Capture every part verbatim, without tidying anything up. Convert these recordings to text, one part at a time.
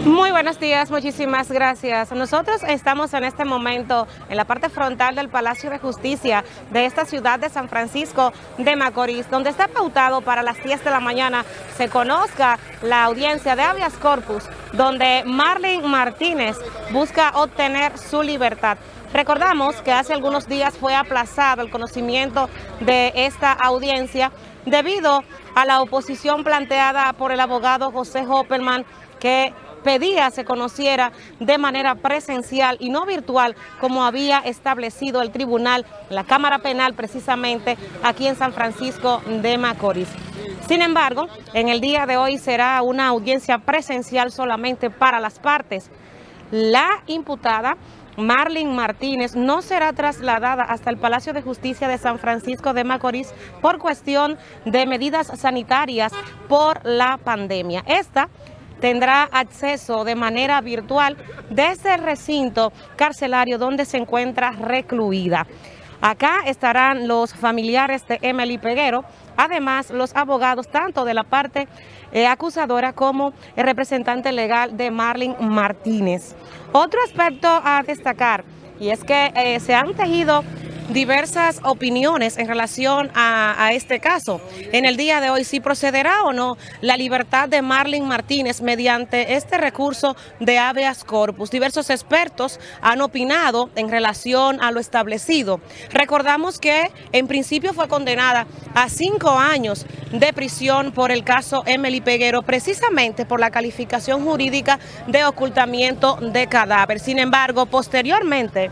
Muy buenos días, muchísimas gracias. Nosotros estamos en este momento en la parte frontal del Palacio de Justicia de esta ciudad de San Francisco de Macorís, donde está pautado para las diez de la mañana se conozca la audiencia de habeas corpus, donde Marlene Martínez busca obtener su libertad. Recordamos que hace algunos días fue aplazado el conocimiento de esta audiencia debido a la oposición planteada por el abogado José Hopperman, que pedía se conociera de manera presencial y no virtual como había establecido el tribunal, la Cámara Penal precisamente aquí en San Francisco de Macorís. Sin embargo, en el día de hoy será una audiencia presencial solamente para las partes. La imputada Marlene Martínez no será trasladada hasta el Palacio de Justicia de San Francisco de Macorís por cuestión de medidas sanitarias por la pandemia. Esta tendrá acceso de manera virtual desde el recinto carcelario donde se encuentra recluida. Acá estarán los familiares de Emily Peguero, además los abogados tanto de la parte eh, acusadora como el representante legal de Marlene Martínez. Otro aspecto a destacar, y es que eh, se han tejido diversas opiniones en relación a, a este caso. En el día de hoy, si procederá o no la libertad de Marlene Martínez mediante este recurso de habeas corpus. Diversos expertos han opinado en relación a lo establecido. Recordamos que en principio fue condenada a cinco años de prisión por el caso Emily Peguero, precisamente por la calificación jurídica de ocultamiento de cadáver. Sin embargo, posteriormente,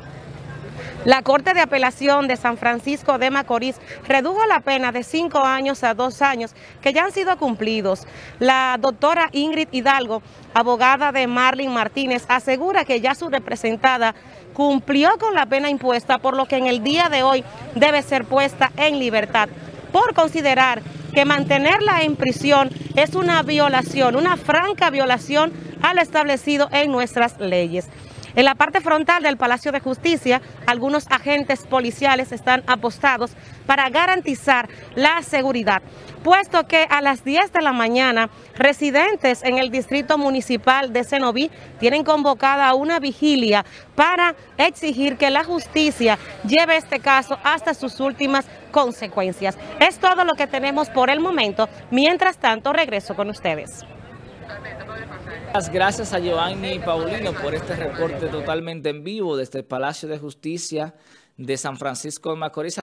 la Corte de Apelación de San Francisco de Macorís redujo la pena de cinco años a dos años, que ya han sido cumplidos. La doctora Ingrid Hidalgo, abogada de Marlene Martínez, asegura que ya su representada cumplió con la pena impuesta, por lo que en el día de hoy debe ser puesta en libertad, por considerar que mantenerla en prisión es una violación, una franca violación a lo establecido en nuestras leyes. En la parte frontal del Palacio de Justicia, algunos agentes policiales están apostados para garantizar la seguridad, puesto que a las diez de la mañana, residentes en el distrito municipal de Cenoví tienen convocada una vigilia para exigir que la justicia lleve este caso hasta sus últimas consecuencias. Es todo lo que tenemos por el momento. Mientras tanto, regreso con ustedes. Gracias a Giovanni Paulino por este reporte totalmente en vivo desde el Palacio de Justicia de San Francisco de Macorís.